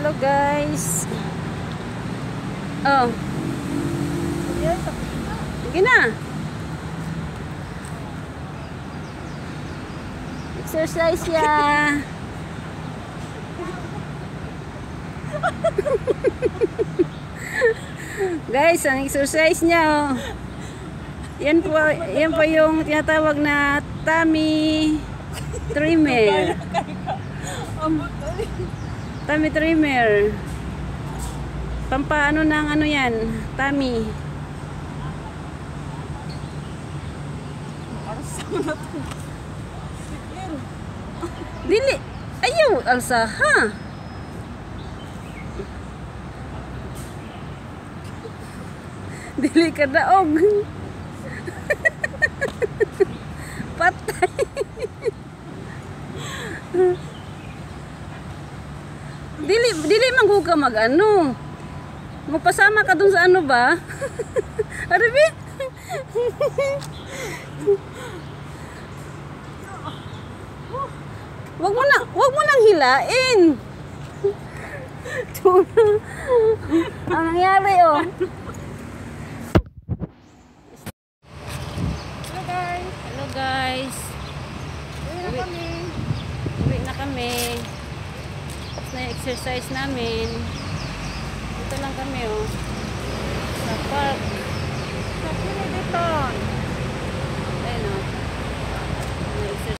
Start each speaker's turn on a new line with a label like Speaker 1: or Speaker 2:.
Speaker 1: Hello guys. Oh. Sige na. Exercise ya. Guys, ang exercise niya oh. Yan po yung tinatawag na tummy trimmer. Tummy trimmer. Pampaano ng ano yan? Tummy. Dili. Ayaw, alsa ha. Dili ka daog. Patay. Dili mangguga mag-ano. Magpasama ka dun sa ano ba? Arabi? Wag mo nang hilain. Ang nangyari oh. Hello guys. Uwi na kami. Tapos na yung exercise namin. Dito lang kami oh. Sa park. Sa dito. Ayun oh.